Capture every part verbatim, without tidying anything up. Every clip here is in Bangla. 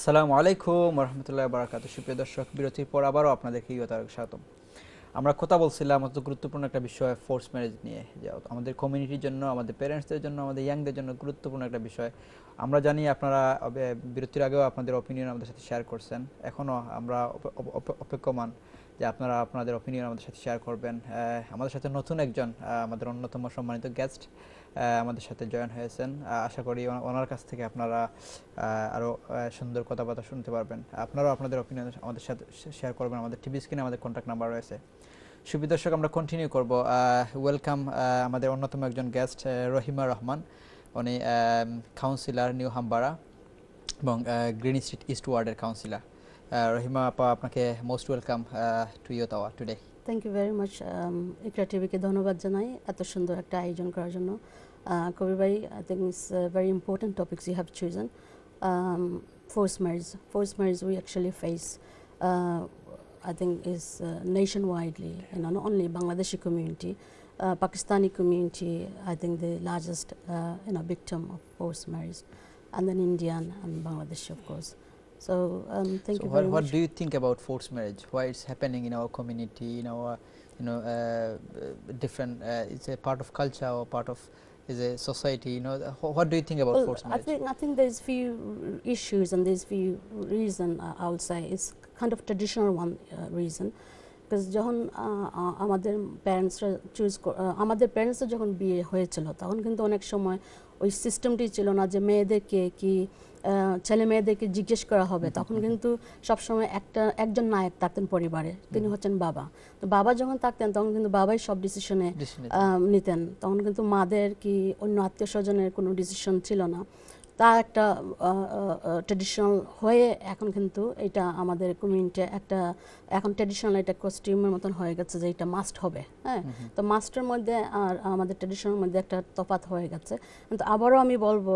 আসসালামু আলাইকুম ওয়া রাহমাতুল্লাহি ওয়া বারাকাতুহু। সুপ্রিয় দর্শক, বিরতির পর আবারও আপনাদেরকে ইয়তার স্বাগতম। আমরা কথা বলছিলাম অত গুরুত্বপূর্ণ একটা বিষয় ফোর্স ম্যারেজ নিয়ে, যে আমাদের কমিউনিটির জন্য, আমাদের প্যারেন্টসদের জন্য, আমাদের ইয়াংদের জন্য গুরুত্বপূর্ণ একটা বিষয়। আমরা জানি আপনারা বিরতির আগেও আপনাদের অপিনিয়ন আমাদের সাথে শেয়ার করছেন, এখনও আমরা অপেক্ষমান যে আপনারা আপনাদের অপিনিয়ন আমাদের সাথে শেয়ার করবেন। আমাদের সাথে নতুন একজন আমাদের অন্যতম সম্মানিত গেস্ট আমাদের সাথে জয়েন হয়েছেন। আশা করি ওনার কাছ থেকে আপনারা আরও সুন্দর কথাবার্তা শুনতে পারবেন। আপনারাও আপনাদের অপিনিয়ন আমাদের সাথে শেয়ার করবেন। আমাদের টিভি স্ক্রিনে আমাদের কন্ট্যাক্ট নাম্বার রয়েছে। সুপ্রিয় দর্শক, আমরা কন্টিনিউ করব। ওয়েলকাম আমাদের অন্যতম একজন গেস্ট রহিমা রহমান, উনি কাউন্সিলর নিউ হামবারা এবং গ্রিন স্ট্রিট ইস্ট ওয়ার্ডের কাউন্সিলর। রহিমা আপা, আপনাকে মোস্ট ওয়েলকাম টু ইয়তাওয়া today. Thank you very much. Iqra টিভিকে ধন্যবাদ জানাই এত সুন্দর একটা আয়োজন করার জন্য। কবির ভাই, I think it's very important topics you have chosen. Forced marriage. Forced marriage we actually face, uh, I think, is uh, nationwidely, you know, not only Bangladeshi community, uh, Pakistani community, I think the largest, uh, you know, victim of forced marriage, and then Indian and Bangladeshi, of course. So um, thank so you what, very what much. do you think about forced marriage? Why it's happening in our community, in our, you know, uh, different, uh, it's a part of culture or part of is a society, you know? What do you think about well, forced marriage? I think, I think there's few issues and there's few reason, uh, I would say. It's kind of traditional one uh, reason. Because যখন আমাদের প্যারেন্টসরা চুজ আমাদের প্যারেন্টসরা যখন বিয়ে হয়েছিল, তখন কিন্তু অনেক সময় ওই সিস্টেমটি ছিল না যে মেয়েদেরকে কি ছেলে মেয়েদেরকে জিজ্ঞেস করা হবে। তখন কিন্তু সবসময় একটা একজন নায়ক থাকতেন পরিবারে, তিনি হচ্ছেন বাবা। তো বাবা যখন থাকতেন তখন কিন্তু বাবাই সব ডিসিশনে নিতেন। তখন কিন্তু মাদের কি অন্য আত্মীয় স্বজনের কোনো ডিসিশন ছিল না। তা একটা ট্রেডিশনাল হয়ে এখন কিন্তু এটা আমাদের কমিউনিটি একটা এখন ট্রেডিশনাল একটা কস্টিউমের মতন হয়ে গেছে যে এটা মাস্ট হবে। হ্যাঁ, তো মাস্টের মধ্যে আর আমাদের ট্রেডিশনাল মধ্যে একটা তফাৎ হয়ে গেছে। কিন্তু আবারও আমি বলবো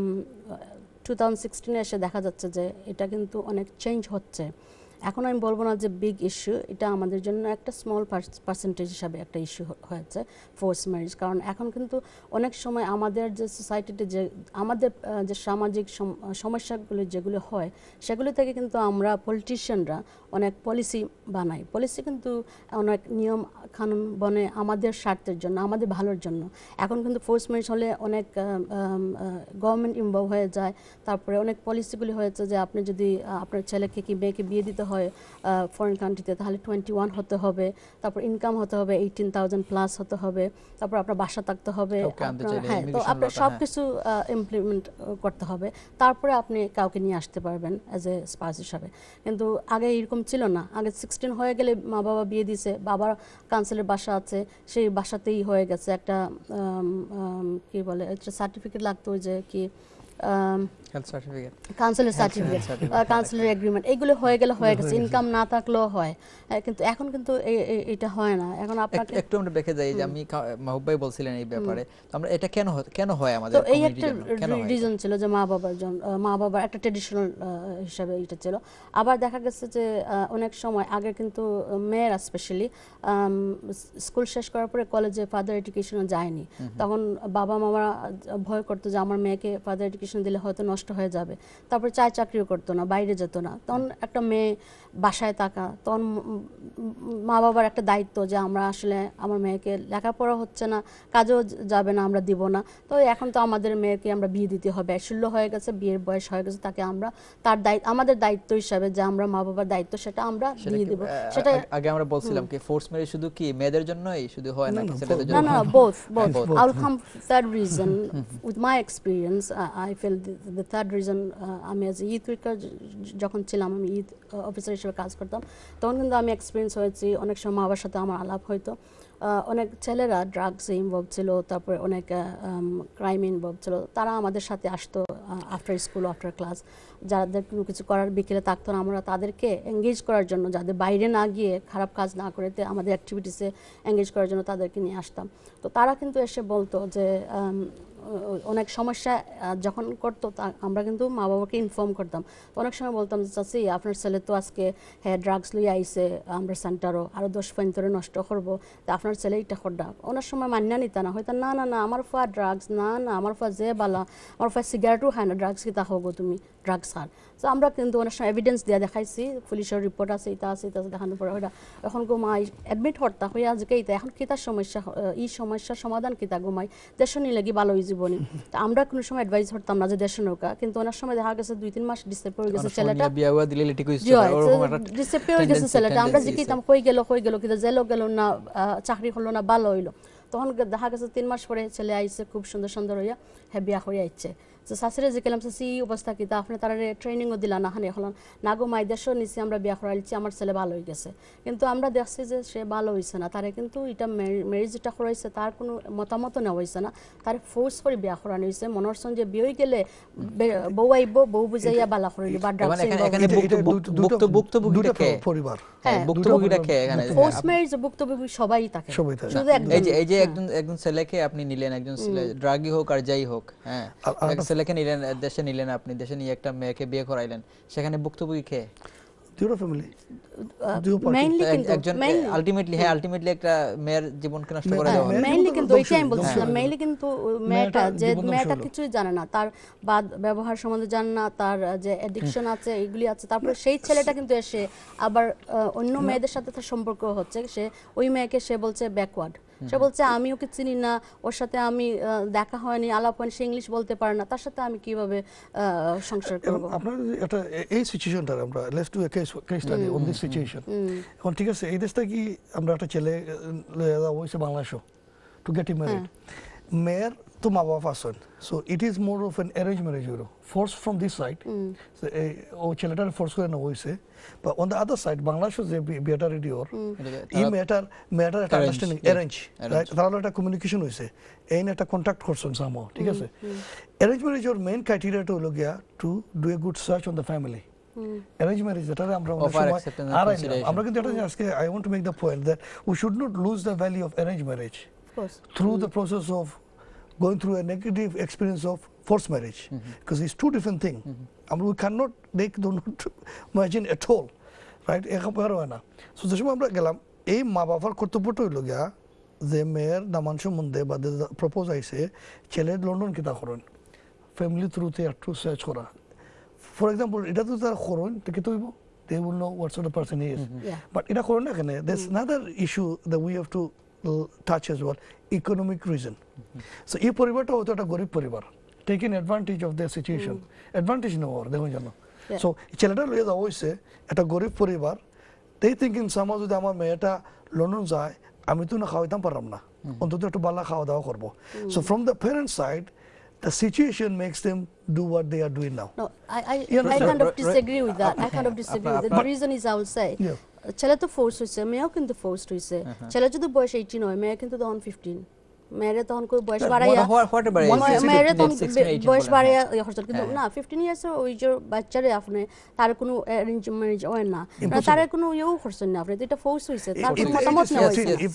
টু থাউজেন্ড সিক্সটিনে এসে দেখা যাচ্ছে যে এটা কিন্তু অনেক চেঞ্জ হচ্ছে। এখন আমি বলবো না যে বিগ ইস্যু, এটা আমাদের জন্য একটা স্মল পার্সেন্টেজ হিসাবে একটা ইস্যু হয়েছে ফোর্স ম্যারেজ। কারণ এখন কিন্তু অনেক সময় আমাদের যে সোসাইটিতে যে আমাদের যে সামাজিক সমস্যাগুলি যেগুলো হয়, সেগুলি থেকে কিন্তু আমরা পলিটিশিয়ানরা অনেক পলিসি বানাই। পলিসি কিন্তু অনেক নিয়ম কানুন বনে আমাদের স্বার্থের জন্য, আমাদের ভালোর জন্য। এখন কিন্তু ফোর্স ম্যারেজ হলে অনেক গভর্নমেন্ট ইনভলভ হয়ে যায়। তারপরে অনেক পলিসিগুলি হয়েছে যে আপনি যদি আপনার ছেলেকে কি মেয়েকে বিয়ে দিতে হয় ফরেন কান্ট্রিতে, তাহলে টোয়েন্টি ওয়ান হতে হবে, তারপর ইনকাম হতে হবে এইটিন থাউজেন্ড প্লাস হতে হবে, তারপর আপনার বাসা থাকতে হবে, হ্যাঁ, তো আপনার সব কিছু ইমপ্লিমেন্ট করতে হবে, তারপরে আপনি কাউকে নিয়ে আসতে পারবেন অ্যাজ এ স্পাউস হিসাবে। কিন্তু আগে এরকম ছিল না। আগে সিক্সটিন হয়ে গেলে মা বাবা বিয়ে দিছে, বাবার কাউন্সিলের বাসা আছে, সেই বাসাতেই হয়ে গেছে একটা কি বলে একটা সার্টিফিকেট লাগতো যে কি কাউন্সিলের সার্টিফিকেট, কাউন্সিলের এগ্রিমেন্ট, এগুলো হয়ে গেলে হয়ে গেছে, ইনকাম না থাকলেও হয়। কিন্তু এখন কিন্তু এটা হয় না। এখন আপনাকে একটু আমরা দেখে যাই যে আমি মাহবুব ভাই বলছিলেন এই ব্যাপারে, তো আমরা এটা কেন কেন হয় আমাদের কমিউনিটির জন্য, কেন হয়? রিজন ছিল যে মা বাবার জন্য, মা বাবার একটা ট্রেডিশনাল হিসাবে এটা ছিল। আবার দেখা গেছে যে অনেক সময় আগে কিন্তু মেয়েরা স্পেশালি স্কুল শেষ করার পরে কলেজে ফার্দার এডুকেশনে যায়নি। তখন বাবা মামারা ভয় করতো যে আমার মেয়েকে ফার্দার এডুকেশন দিলে হয়তো নষ্ট হয়ে যাবে। তারপরে চায় চাকরিও করতো না, বাইরে যেত না। তখন একটা মেয়ে বাসায় থাকা, তখন মা বাবার একটা দায়িত্ব যে আমরা আসলে আমার মেয়েকে লেখাপড়া হচ্ছে না, কাজেও যাবে না, আমরা দিব না। তো এখন তো আমাদের মেয়েকে আমরা বিয়ে দিতে হবে, ষোলো হয়ে গেছে, বিয়ের বয়স হয়ে গেছে, তাকে আমরা তার দায়িত্ব, আমাদের দায়িত্ব হিসাবে যে আমরা মা বাবার দায়িত্ব সেটা আমরা দিয়ে দিব। সেটা আগে আমরা বলছিলাম কি ফোর্স ম্যারেজ শুধু কি মেয়েদের জন্যই শুধু হয় না, ছেলেদের জন্য? না না, both both I will come third reason with my experience. I feel the, the third reason, আমি as a youth worker যখন ছিলাম, আমি ইউথ অফিসার হিসেবে কাজ করতাম, তখন কিন্তু আমি এক্সপিরিয়েন্স হয়েছি। অনেক সময় মা বাবার সাথে আমার আলাপ হয়তো, অনেক ছেলেরা ড্রাগসে ইনভলভ ছিল, তারপরে অনেক ক্রাইমে ইনভলভ ছিল। তারা আমাদের সাথে আসতো আফটার স্কুল, আফটার ক্লাস, যাদের কোনো কিছু করার বিকেলে থাকতো না, আমরা তাদেরকে এঙ্গেজ করার জন্য, যাদের বাইরে না গিয়ে খারাপ কাজ না করে আমাদের অ্যাক্টিভিটিসে এঙ্গেজ করার জন্য তাদেরকে নিয়ে আসতাম। তো তারা কিন্তু এসে বলতো যে অনেক সমস্যা যখন করতো আমরা কিন্তু মা বাবাকে ইনফর্ম করতাম। অনেক সময় বলতাম যে চাচি আপনার ছেলে তো আজকে হ্যাঁ ড্রাগস লইয়া আইছে আমরা সেন্টারও আরও দশ পয়েন্ট ধরে নষ্ট করবো, তা আপনার ছেলে এটা করডা। অনেক সময় মান্যা নিতা না হয়তো না না না আমার ফা ড্রাগস না না আমার ফা যে বালা আমার ফা সিগারেটও খায় না, ড্রাগস কিতা হোক তুমি ড্রাগস খান। তো আমরা কিন্তু অনেক সময় এভিডেন্স দিয়া দেখাইছি, পুলিশের রিপোর্ট আছে এটা আছে এটা দেখানোর পরে ওইটা এখন গোমাই অ্যাডমিট হরতা হয়ে আজকে এটা এখন কিতা সমস্যা এই সমস্যার সমাধান কিতা গোমাই দেশ নিয়ে লাগি ভালো হয়ে জীবনী। তা আমরা কোনো সময় অ্যাডভাইস হরতাম না যে দেশ নৌকা, কিন্তু অনেক সময় দেখা গেছে দুই তিন মাস ডিসেপ্যার হয়ে গেছে ছেলেটা, ডিসেপ্যার হয়ে গেছে ছেলেটা। আমরা জিজ্ঞাসা হয়ে গেল হয়ে গেল কিন্তু জেলও গেল না, চাকরি হলো না, ভালো হইলো। তখন দেখা গেছে তিন মাস পরে ছেলে আইছে খুব সুন্দর সুন্দর হইয়া হ্যাঁ বিয়া হয়ে আইছে। তো শাশুড়ি যে গেলাম শাশি অবস্থা কিতা আপনি তারা ট্রেনিংও দিলা না হানি হলাম না গো মাই দেশও নিচে আমরা বিয়া করাইছি আমার ছেলে ভালো হয়ে গেছে, কিন্তু আমরা দেখছি যে সে ভালো হয়েছে না, তারে কিন্তু এটা ম্যারেজ যেটা করাইছে তার কোনো মতামত নেওয়া হয়েছে না, তার ফোর্স করে বিয়া করানো হয়েছে। মনের সঙ্গে বিয়ে গেলে বউ আইব বউ বুঝাইয়া বালা করাইলি বা ড্রাগস পরিবার ফোর্স ম্যারেজ ভুক্তভোগী সবাই থাকে। এই যে এই যে একজন একজন ছেলেকে আপনি নিলেন, একজন ড্রাগি হোক আর যাই হোক, হ্যাঁ ছেলেকে নিলেন দেশে নিলেন, আপনি দেশে নিয়ে একটা মেয়েকে বিয়ে করাইলেন, সেখানে ভুক্তভোগী কে? দুটো ফ্যামিলি মেইনলি কিন্তু একজন আলটিমেটলি হ্যাঁ আলটিমেটলি একটা মেয়ের জীবনকে নষ্ট করে দেওয়া হয়। মেইনলি কিন্তু ওইটাই আমি বলছিলাম, মেইনলি কিন্তু মেয়েটা যে মেয়েটা কিছুই জানে না, তার বাদ ব্যবহার সম্বন্ধে জানে না, তার যে অ্যাডিকশন আছে এগুলি আছে, তারপরে সেই ছেলেটা কিন্তু এসে আবার অন্য মেয়েদের সাথে তার সম্পর্ক হচ্ছে, সে ওই মেয়েকে সে বলছে ব্যাকওয়ার্ড, সে বলছে আমি ওকে চিনি না, ওর সাথে আমি দেখা হয়নি আলাপ হয়নি, সে ইংলিশ বলতে পারে না, তার সাথে আমি কিভাবে সংসার করব? আপনার এটা এই সিচুয়েশনটা আমরা let's do a case case study on this situation. এখন ঠিক আছে এই দেশটা কি আমরা একটা ছেলে হয়েছে বাংলাদেশও টু গেট হিম ম্যারিড, মেয়ের তো মা বাবা আছেন, so it is more of an arrange marriage you're force from this side, ও ছেলেটার ফোর্স করে নেওয়া হয়েছে, বা অন দ্য আদার সাইড বাংলাদেশও যে বিয়েটা রেডি ওর এই মেয়েটার মেয়েটার একটা আন্ডারস্ট্যান্ডিং অ্যারেঞ্জ রাইট, তাহলে একটা কমিউনিকেশন হয়েছে, এই একটা কন্ট্যাক্ট করছেন সামো, ঠিক আছে। অ্যারেঞ্জ ম্যারেজ ওর মেইন ক্রাইটেরিয়াটা হলো গিয়া to do a good search on the family. Arrange marriage যেটা আমরা আমরা কিন্তু এটা আজকে I want to make the point that we should not lose the value of arrange marriage through the process of going through a negative experience of forced marriage, because mm-hmm. it's two different things. Mm-hmm. I mean, we cannot, they do not imagine at all, right? So the সময় আমরা গেলাম এই মা বাবার কর্তব্যটা হইল গিয়া যে মেয়ের নামান সম্বন্ধে বা প্রপোজ আইছে ছেলের লন্ডন কিতা করেন ফ্যামিলি থ্রুতে একটু সার্চ করা, ফর এক্সাম্পল এটা তো তারা করেন তো কি হইব, they will know what sort of person he is, mm-hmm. yeah. But এটা করেন না কেন, there's mm-hmm. another issue that we have to touch as well, economic reason. Mm-hmm. So এই পরিবারটা হয়তো একটা গরিব পরিবার, taking advantage of their situation, mm. advantage নেওয়ার দেখুন জানো, সো ছেলেটা লইয়া যাওয়া হয়েছে একটা গরিব পরিবার, they thinking somehow যদি আমার মেয়েটা লন্ডন যায় আমি তো না খাওয়াইতাম পারলাম না, অন্তত একটু বালা খাওয়া দাওয়া করবো, so from the parent side the situation makes them do what they are doing now. No, I I, I kind of disagree with that. I kind of disagree with that. The reason is I will say, ছেলে তো ফোর্স হয়েছে, মেয়েও কিন্তু ফোর্স হয়েছে, ছেলে যদি বয়স এইটিন হয় মেয়ে কিন্তু তখন ফিফটিন, মেয়েরে তখন কই বয়স বাড়াইয়া মেয়েরে তখন বয়স বাড়াইয়া খরচ, কিন্তু না ফিফটিন ইয়ার্স ওই যে বাচ্চারে আপনি তার কোনো অ্যারেঞ্জ ম্যারেজ হয় না, তার কোনো ইয়েও খরচ না, আপনি এটা ফোর্স হইছে, তার কোনো মতামত না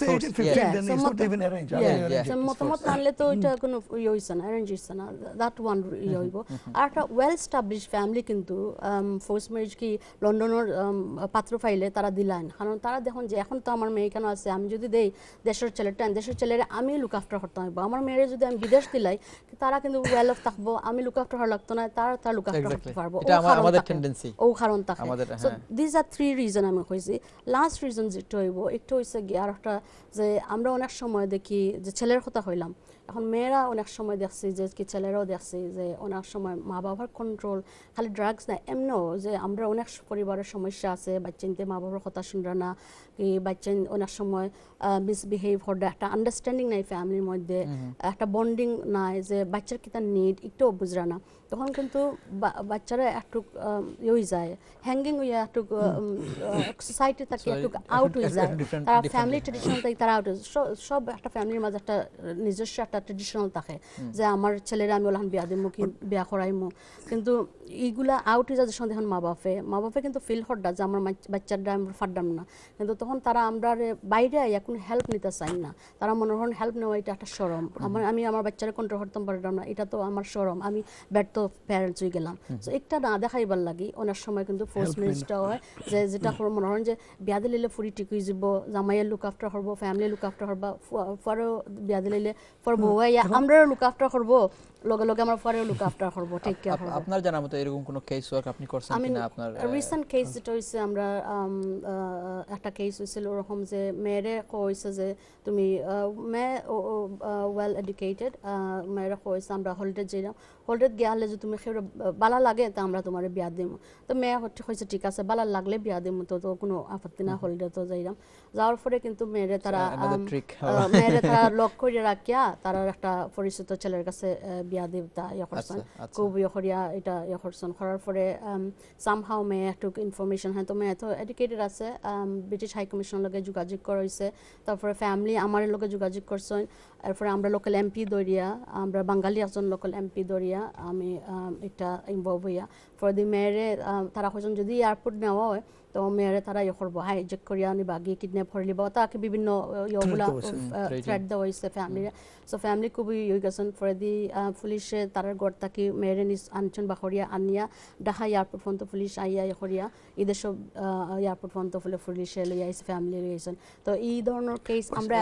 হইছে, মতামত আনলে তো এটা কোনো ইয়ে হইছে না, অ্যারেঞ্জ হইছে না, দ্যাট ওয়ান ইয়ে হইব। আর একটা ওয়েল এস্টাবলিশ ফ্যামিলি কিন্তু ফোর্স ম্যারেজ কি লন্ডনের পাত্র ফাইলে তারা দিলেন, কারণ তারা দেখুন যে এখন তো আমার মেয়ে কেন আছে, আমি যদি দেই দেশের ছেলেটা দেশের ছেলেরা আমি লুক আফটার করতে হইব, আমার মেয়েরে যদি আমি বিদেশ দিলাই তারা কিন্তু ওয়েল অফ থাকবো, আমি লুক আফটার হওয়ার লাগতো না, তারা তার লুক আফটার করতে পারবো, ও কারণ থাকে। So this are three reason আমি কইছি। লাস্ট রিজন যেটা হইব একটু হইছে গিয়ে আর একটা, যে আমরা অনেক সময় দেখি যে ছেলের কথা হইলাম, এখন মেয়েরা অনেক সময় দেখছি যে কি ছেলেরাও দেখছি যে অনেক সময় মা বাবার কন্ট্রোল, খালি ড্রাগস না এমনও যে আমরা অনেক পরিবারের সমস্যা আছে, বাচ্চাতে মা বাবার কথা শুনরা না, কি বাচ্চা অনেক সময় মিসবিহেভ হওয়ার একটা আন্ডারস্ট্যান্ডিং নাই ফ্যামিলির মধ্যে, একটা বন্ডিং নাই, যে বাচ্চার কি তার নিড একটু বুঝরা না, তখন কিন্তু বাচ্চারা একটু ইয়ে হয়ে যায়, হ্যাঙ্গিং হয়ে একটু সোসাইটি থেকে একটু আউট হয়ে যায়, তারা ফ্যামিলি ট্রেডিশনাল থেকে তারা আউট, সব একটা ফ্যামিলির মাঝে একটা নিজস্ব একটা ট্রেডিশনাল থাকে যে আমার ছেলেরা আমি ওলান বিয়া দিমু কি বিয়া করাইমু, কিন্তু এইগুলা আউট হয়ে যায় যখন দেখুন মা বাপে মা বাপে কিন্তু ফিল হরডা যে আমার বাচ্চারা আমরা ফাড্ডাম না, কিন্তু তখন তারা আমরা বাইরে এখন হেল্প নিতে চাই না, তারা মনে হন হেল্প নেওয়া এটা একটা শরম আমার আমি আমার বাচ্চারে কন্ট্রোল করতাম পারলাম না এটা তো আমার শরম আমি ব্যর্থ প্যারেন্টস হয়ে গেলাম সো একটা না দেখাইবার লাগি অনেক সময় কিন্তু ফোর্স ম্যারেজটা হয় যে যেটা করে মনে হয় যে বিয়া দিলে ফুরি ঠিক হয়ে যাব জামাইয়ের লুক আফটার করব ফ্যামিলি লুক আফটার করবা ফরও বিয়া দিলে ফর বউয়া আমরা লুক আফটার করব লগে লগে আমরা ফরও লুক আফটার করব টেক কেয়ার করব আপনার জানা মতো এরকম কোনো কেস ওয়ার্ক আপনি করছেন কিনা আপনার রিসেন্ট কেস যেটা হইছে আমরা একটা কেস হইছিল ওরকম যে মেয়েরে কইছে যে তুমি মেয়ে ওয়েল এডুকেটেড মেয়েরা কইছে আমরা হলিডে যাইলাম হলিডে গেলে যে তুমি বালা লাগে তা আমরা তোমার বিয়া দিম তো মেয়ে কইছে ঠিক আছে বালা লাগলে বিয়া দিম তো তো কোনো আপত্তি না হলিডে তো যাইলাম যাওয়ার পরে কিন্তু মেয়েরে তারা মেয়েরে তারা লক করে রাখিয়া তারা একটা পরিচিত ছেলের কাছে বিয়া দিব তা ইয়া করছেন খুব ইয়া করিয়া এটা ইয়া করছেন করার পরে সামহাও মেয়ে একটু ইনফরমেশন হ্যাঁ তো মেয়ে তো এডুকেটেড আছে ব্রিটিশ হাই কমিশনের লগে যোগাযোগ করাইছে তারপরে ফ্যামিলি আমার লগে যোগাযোগ করছেন এরপরে আমরা লোকাল এমপি দরিয়া আমরা বাঙালি একজন লোকাল এমপি দরিয়া আমি এটা ইনভলভ হইয়া ফর দি মেয়েরে তারা কজন যদি এয়ারপোর্ট নেওয়া হয় তো মেয়েরে তারা ইয়ে করবো হাইজেক করিয়া নিবা গিয়ে কিডন্যাপ করে নিব তাকে বিভিন্ন ইয়েগুলা থ্রেট দেওয়া হয়েছে ফ্যামিলিরা সো ফ্যামিলি খুবই ইয়ে গেছেন ফর দি পুলিশে তারার গড় তাকে মেয়েরে নিজ আনছেন বাখরিয়া আনিয়া ঢাকা এয়ারপোর্ট পর্যন্ত পুলিশ আইয়া ইয়ে করিয়া এদের সব এয়ারপোর্ট পর্যন্ত ফুলে পুলিশে লইয়া আইসে ফ্যামিলি লইয়াছেন তো এই ধরনের কেস আমরা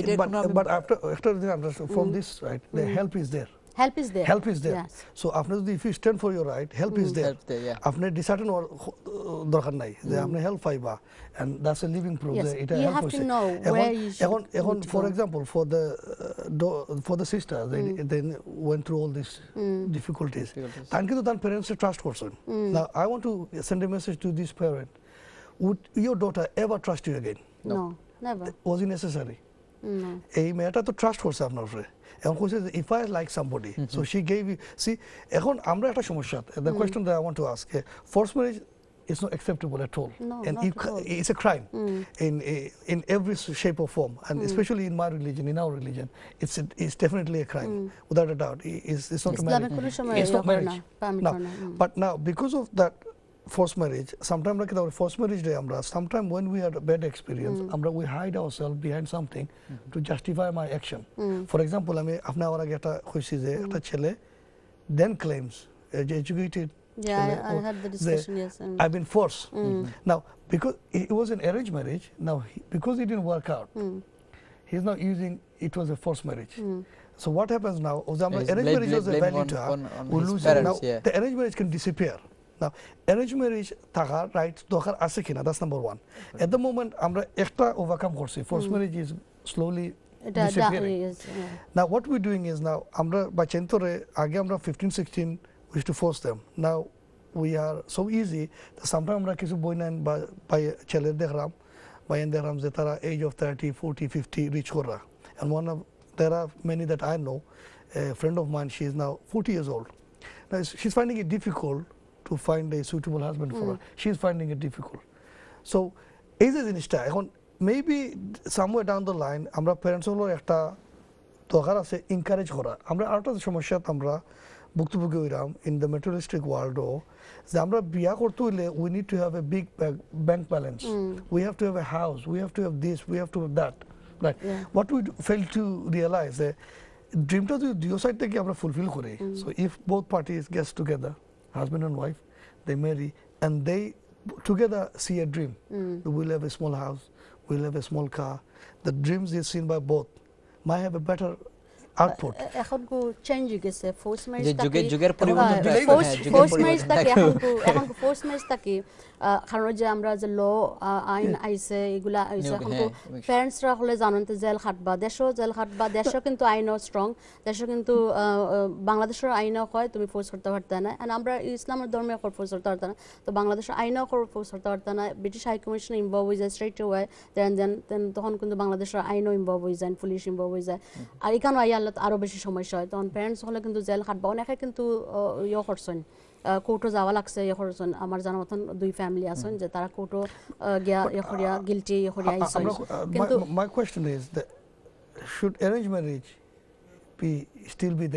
but after after from this right the help is there help is there help is there yes. So after the if you stand for your right help mm. is there after yeah. discertain or দরকার নাই যে আপনি হেল্প পাইবা and that's a living proof yes. that it you have to know where you should এখন এখন for example for the uh, for the sister they mm. they went through all these mm. difficulties তান কিন্তু তার parents trust করছেন now I want to send a message to this parent would your daughter ever trust you again no, no never was it necessary no এই মেয়েটা তো ট্রাস্ট করছে আপনার উপরে এখন কইছে যে if I like somebody so she gave you see এখন আমরা একটা সমস্যা the question that I want to ask force marriage is not acceptable at all no, and not it, at all. it's a crime mm. in in every shape or form and mm. especially in my religion in our religion it's a, it's definitely a crime mm. without a doubt it's, it's not Islamic marriage it's not marriage now, but now because of that forced marriage sometimes like our forced marriage day amra sometimes when we had a bad experience mm. amra we hide ourselves behind something mm. to justify my action mm. for example ami apna awar age eta khoichi je eta chele then claims uh, educated yeah chele, I, I had the discussion they, yes um, I've been forced mm. Mm. now because it was an arranged marriage now he, because it didn't work out mm. he's not using it was a forced marriage mm. so what happens now arranged marriage was a value to her we lose it now yeah. the arranged marriage can disappear now arranged marriage থাকার রাইট দরকার আছে কিনা that's number one okay. At the moment আমরা একটা overcome করছি forced mm. marriage is slowly disappearing is, yeah. now what we're doing is now আমরা বাচ্চান্তরে আগে আমরা fifteen sixteen we used to force them now we are so easy that sometimes আমরা কিছু বই নেন বা ছেলের দেখলাম বাইন দেখলাম যে তারা age of thirty forty fifty reach করা and one of there are many that I know a friend of mine she is now forty years old now she's finding it difficult to find a suitable husband for mm. her she's finding it difficult so এই যে জিনিসটা এখন maybe somewhere down the line আমরা প্যারেন্টস হলো একটা দরকার আছে এনকারেজ করা আমরা আরেকটা সমস্যা আমরা ভুক্তভোগী হইলাম in the materialistic world ও যে আমরা বিয়া করতে হইলে we need to have a big bank balance mm. we have to have a house we have to have this we have to have that right yeah. what we fail to realize that dreamটা যদি দুই সাইড থেকে আমরা ফুলফিল করি so if both parties gets together husband and wife they marry and they together see a dream mm. we'll have a small house we'll have a small car the dreams is seen by both might have a better output এখন কো চেঞ্জ গেছে ফোর্স ম্যারেজ যে যুগের যুগের পরিবর্তন ফোর্স ম্যারেজ থাকে এখন কো এখন কো ফোর্স ম্যারেজ থাকে কারণ যে আমরা যে ল আইন আইছে এগুলা আইছে এখন কো প্যারেন্টসরা হলে জানতে জেল খাটবা দেশও জেল খাটবা দেশও কিন্তু আইনও স্ট্রং দেশও কিন্তু বাংলাদেশের আইনও কয় তুমি ফোর্স করতে পারতে না আর আমরা ইসলামের ধর্মে কর ফোর্স করতে পারতে না তো বাংলাদেশের আইনও কর ফোর্স করতে পারতে না ব্রিটিশ হাই কমিশন ইনভলভ হয়ে যায় স্ট্রেট ওয়ে দেন দেন তখন কিন্তু বাংলাদেশের আইনও ইনভলভ হয়ে যায় পুলিশ ইনভলভ হয়ে যায় আর এখানে আইয়া আরো বেশি সমস্যা হয় তখন প্যারেন্টস হলে কিন্তু জেল খাটবা অনেকে কিন্তু ইয়ে করছেন কোর্টও যাওয়া লাগছে ইয়ে করছেন আমার জানা মতন দুই ফ্যামিলি আছেন যে তারা কোর্টও গিয়া ইয়ে করিয়া গিলটি ইয়ে করিয়া আইছেন কিন্তু my question is that should arranged marriage be still be there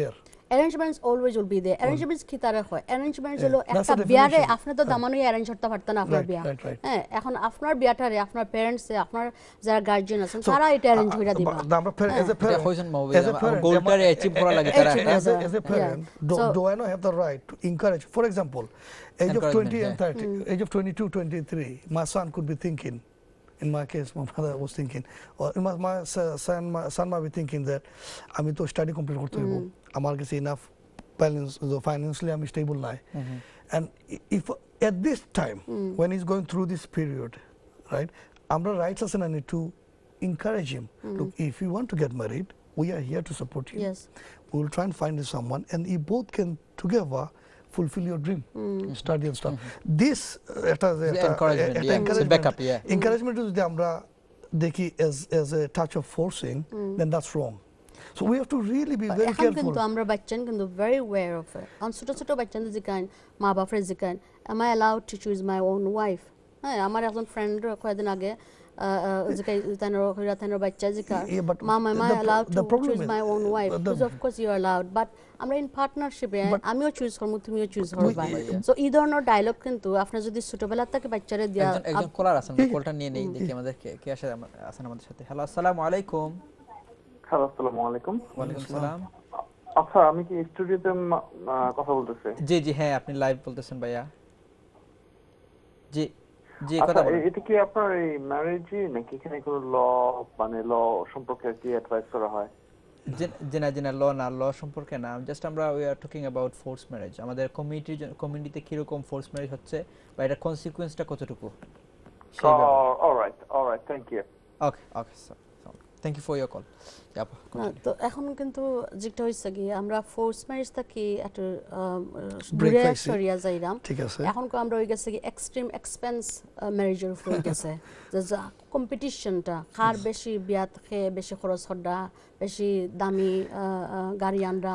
arrangements always will be there. Arrangements কি তারা হয়? Arrangements হলো Yeah, that's একটা the বিয়ারে definition. আপনি তো দামানোই অ্যারেঞ্জ করতে পারতেন না আপনার Right, বিয়া। right, right. হ্যাঁ, এখন আপনার বিয়াটারে আপনার প্যারেন্টস আপনার যারা গার্জিয়ান আছেন So, তারা এটা অ্যারেঞ্জ uh, করে uh, দিবা। but আমরা parent- as a এটা parent- হইছেন মাহবুব, as a আমার parent, গোলটারে আমার- অ্যাচিভ করা লাগে as- তারা, as- হ্যাঁ। as a- as a parent, do So- do I not have the right to encourage? For example, age of Encouragement, twenty and yeah. thirty, age of twenty-two, twenty-three, my son could be thinking, in my case, my mother was thinking, or my, my son, my son might be thinking that আমি তো study complete করতে হইব, আমার কাছে enough balance, financially I'm stable now. And if at this time, when he's going through this period, right, আমরা rights আছে না need to encourage him. Look, if you want to get married, we are here to support you. Yes. We will try and find you someone, and you both can together fulfill your dream, study and stuff. This uh, এটা যে একটা- encouragement, একটা yeah, it's a encouragement- backup, yeah. encouragement যদি আমরা দেখি as as a touch of forcing, then that's wrong. So we have to really be very এখন careful. কিন্তু আমরা বাচ্চান কিন্তু very aware of it. কারণ ছোট ছোট বাচ্চান জিকান মা বাপরে জিকান am I allowed to choose my own wife? হ্যাঁ, আমার একজন ফ্রেন্ড কয়েকদিন আগে জিকাই তানোর হইরা তানোর বাচ্চা জিকা Yeah, but mom am I the pro- allowed the to problem choose is- my own wife? but the- Because of course you are allowed, but আমরা ইন পার্টনারশিপে But- আমিও চুজ করব তুমিও চুজ করবা। yeah. সো এই ধরনের ডায়লগ কিন্তু আপনার যদি ছোটবেলা থেকে বাচ্চারে দেয়া একজন একজন কলার আছেন, আমরা কলটা নিয়ে নেই, দেখি আমাদের কে কে আসে আমা- আছেন আমাদের সাথে। হ্যালো, আসসালামু আলাইকুম। হ্যালো, আসসালামু আলাইকুম। ওয়ালাইকুম সালাম। আচ্ছা, আমি কি স্টুডিওতে মা- আহ, কথা বলতেছি? জি জি, হ্যাঁ, আপনি লাইভ বলতেছেন ভাইয়া। জি জি, আচ্ছা, কথা বলেন। এ- এটা কি আপনার এই ম্যারেজে নাকি এখানে কোনো ল মানে ল সম্পর্কে কি অ্যাডভাইস করা হয়? জেনা জেনা ল না, ল সম্পর্কে না, জাস্ট আমরা we are talking about force marriage. আমাদের কমিউনিটি কমিউনিটিতে কিরকম ফোর্স ম্যারেজ হচ্ছে বা এটা কনসিকুয়েন্সটা কতটুকু, সেই ব্যাপারে। Alright, alright, thank you. Okay okay, thank you for your call. না, তো এখন কিন্তু যেটা হইছে কি আমরা ফোর্স ম্যারেজ থাকি একটা Break দূরে পাইছি। সরিয়া যাইরাম। ঠিক আছে। এখন কো আমরা হই গেছে কি এক্সট্রিম এক্সপেন্স ম্যারেজের উপর হই গেছে, যে কম্পিটিশনটা কার বেশি বিয়া থেকে বেশি খরচ হডা, বেশি দামি আহ, আহ, গাড়ি আনরা,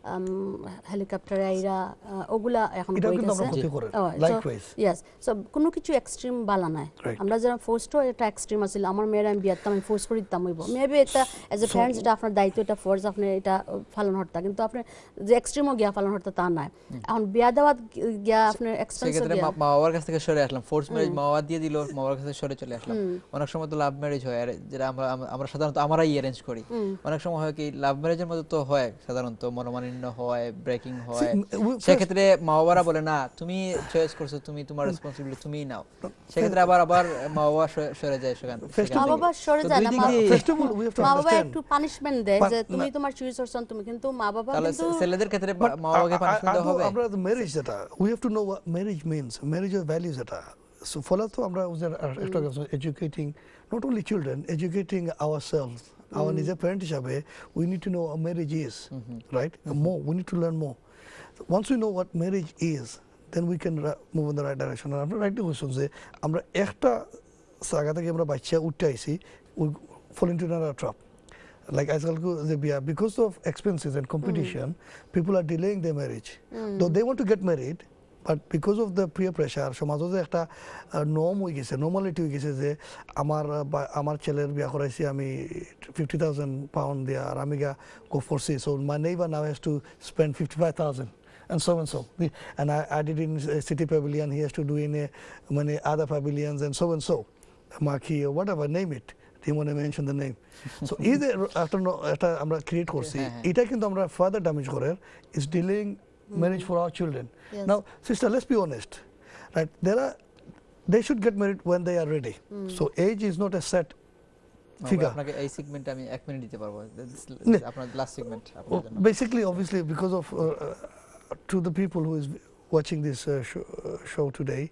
হেলিকপ্টার আইরা, আহ, ওগুলা এখন এটাও হই কিন্তু আমরা গেছে। ক্ষতি করে, Oh, so, likewise. yes, so কোনো কিছু এক্সট্রিম বালা নাই। Right. আমরা যারা ফোর্সড এটা এক্সট্রিম আছিল, আমার মেয়েরা আমি বিয়াতে আমি ফোর্স করি দিতাম হইব মেবি এটা এজ এ প্যারেন্টস এটা আপনার দায়িত্ব, এটা ফোর্স আপনি এটা পালন হরতা, কিন্তু আপনি যে এক্সট্রিমও গিয়া পালন হরতা তা নাই। এখন বিয়া দেওয়াত গিয়া আপনি এক্সপেন্স সেক্ষেত্রে গিয়া মা মা বাবার কাছ থেকে সরে আসলাম, ফোর্স ম্যারেজ মা বাবা দিয়ে দিল, মা বাবার কাছ থেকে সরে চলে আসলাম। অনেক সময় তো লাভ ম্যারেজ হয়, আর যেটা আমরা আমরা- আমরা সাধারণত আমরাই অ্যারেঞ্জ করি। অনেক সময় হয় কি লাভ ম্যারেজের মধ্যে তো হয় সাধারণত মনোমালিন্য হয়, ব্রেকিং হয়। See, we- সেক্ষেত্রে মা বাবারা বলে না তুমি চয়েস করছো, তুমি তোমার রেসপন্সিবিলিটি তুমিই নাও। সেক্ষেত্রে আবার আবার মা বাবা সরে- সরে যায় সেখান সেখান মা থেকে। বাবা সরে তো যায় দুই না, দিক মা- দিয়ে- First of all, we have to মা বাবা understand. একটু পানিশমেন্ট দেয় But যে তুমি না- তোমার চুজ করছো তুমি, কিন্তু মা বাবা তাহলে কিন্তু ছেলেদের ক্ষেত্রে But মা বাবাকে I- I- পানিশমেন্ট I দেওয়া do- হবে। আমরা marriage যেটা, we have to know what marriage means, marriage এর values যেটা। So ফলে তো আমরা ওদের আর- একটা কথা, educating not only children, educating ourselves, our নিজের parent হিসাবে, we need to know what marriage is, right? More, we need to learn more. So once we know what marriage is, then we can ra- move in the right direction. And আমরা rightly question যে আমরা একটা জায়গা থেকে আমরা বাচ্চা উঠতে আইছি, we fall into another trap. Like আজকালকে যে বিয়া, because of expenses and competition, people are delaying their marriage. Though they want to get married, but because of the peer pressure, সমাজে যে একটা নর্ম হয়ে গেছে, নর্মালিটি হয়ে গেছে যে আমার আহ, বা- আমার ছেলের বিয়া করাইছি আমি ফিফটি থাউজেন্ড পাউন্ড দিয়া, আর আমি গা গো ফরছি, so my neighbor now has to spend fifty-five thousand. And so and so, and I, I did in a city pavilion. He has to do in a many other pavilions, and so and so, marquee or whatever, name it. Do you want to mention the name? So either after no, after আমরা create করছি, এটা কিন্তু আমরা further damage করে is delaying marriage for our children. Yes. Now, sister, let's be honest, right? There are, they should get married when they are ready. So age is not a set figure. আপনাকে এই সেগমেন্টে আমি এক মিনিট দিতে পারবো, নে। আপনার লাস্ট সেগমেন্ট আপনার Well, জন্য। basically, obviously, because of uh, uh, to the people who is watching this uh, show, uh, show today,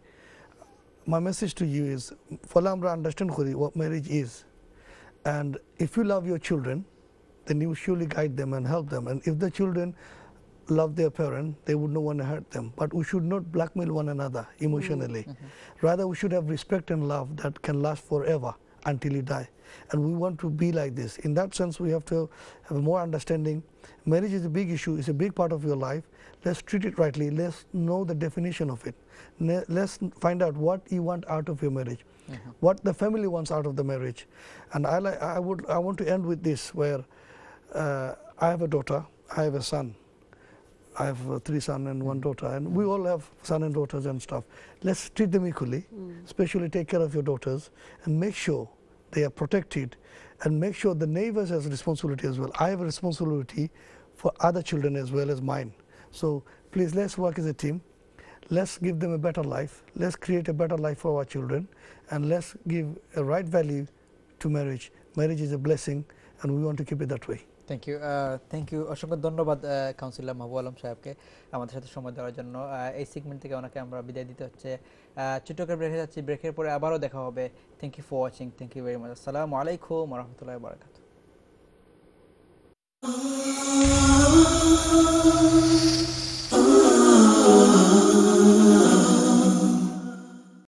my message to you is, ফলে আমরা understand করি what marriage is, and if you love your children, then you surely guide them and help them. And if the children love their parent, they would not want to hurt them. But we should not blackmail one another emotionally. Rather, we should have respect and love that can last forever until you die. And we want to be like this. In that sense, we have to have more understanding. Marriage is a big issue. It's a big part of your life. Let's treat it rightly. Let's know the definition of it. Ne- Let's find out what you want out of your marriage, what the family wants out of the marriage. And I, li- I would, I want to end with this, where uh, I have a daughter, I have a son. I have uh, three sons and one daughter, and we all have son and daughters and stuff. Let's treat them equally, Mm. especially take care of your daughters and make sure they are protected, and make sure the neighbors has a responsibility as well. I have a responsibility for other children as well as mine. So please, let's work as a team. Let's give them a better life. Let's create a better life for our children, and let's give a right value to marriage. Marriage is a blessing, and we want to keep it that way. Thank you thank you অসংখ্য ধন্যবাদ কাউন্সিলর মাহবুব আলম সাহেবকে আমাদের সাথে সময় দেওয়ার জন্য। আহ, এই সেগমেন্ট থেকে ওনাকে আমরা বিদায় দিতে হচ্ছে। আহ, ছোট্ট করে ব্রেকে যাচ্ছি, ব্রেকের পরে আবারও দেখা হবে। Thank you for watching, thank you very much. আসসালামু আলাইকুম ওয়া রাহমাতুল্লাহি ওয়া বারাকাতুহু।